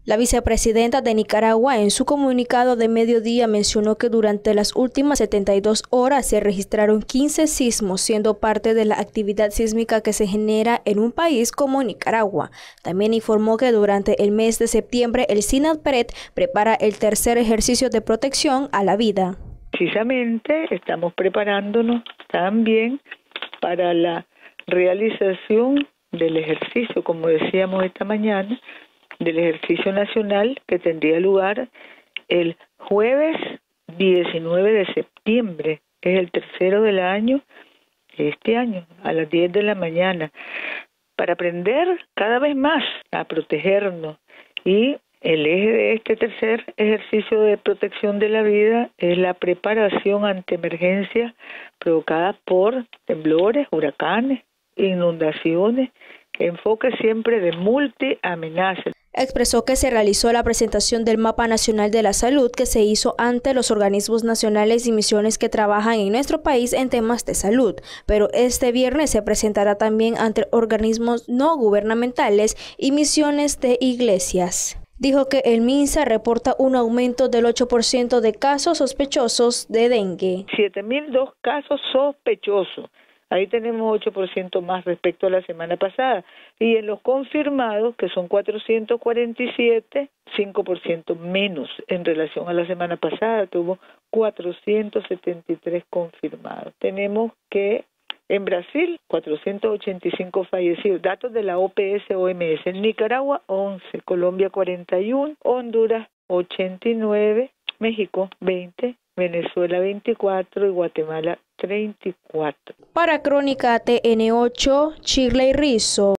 La vicepresidenta de Nicaragua en su comunicado de mediodía mencionó que durante las últimas 72 horas se registraron 15 sismos, siendo parte de la actividad sísmica que se genera en un país como Nicaragua. También informó que durante el mes de septiembre el SINAPRED prepara el tercer ejercicio de protección a la vida. Precisamente estamos preparándonos también para la realización del ejercicio, como decíamos esta mañana, del ejercicio nacional que tendría lugar el jueves 19 de septiembre, es el tercero del año, este año, a las 10 de la mañana, para aprender cada vez más a protegernos. Y el eje de este tercer ejercicio de protección de la vida es la preparación ante emergencias provocadas por temblores, huracanes, inundaciones, enfoque siempre de multiamenazas. Expresó que se realizó la presentación del Mapa Nacional de la Salud que se hizo ante los organismos nacionales y misiones que trabajan en nuestro país en temas de salud, pero este viernes se presentará también ante organismos no gubernamentales y misiones de iglesias. Dijo que el MINSA reporta un aumento del 8% de casos sospechosos de dengue. 7.002 casos sospechosos. Ahí tenemos 8% más respecto a la semana pasada. Y en los confirmados, que son 447, 5% menos en relación a la semana pasada. Tuvo 473 confirmados. Tenemos que en Brasil, 485 fallecidos. Datos de la OPS-OMS. En Nicaragua, 11. Colombia, 41. Honduras, 89. México, 20. Venezuela 24 y Guatemala 34. Para Crónica TN8, Shirley Rizzo.